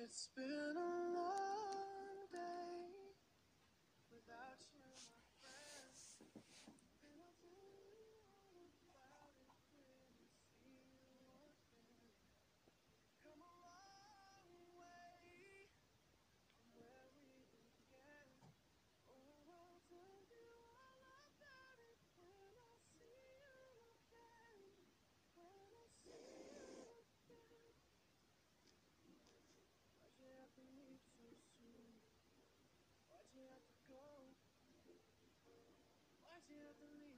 It's been a long day without you, my friend. And I'll tell you all about it when I see you again. Come a long way from where we began. Oh, I'll tell you all about it when I see you again. When I see you again. Why'd you have to leave so soon? Why'd you have to go? Why'd you have to leave?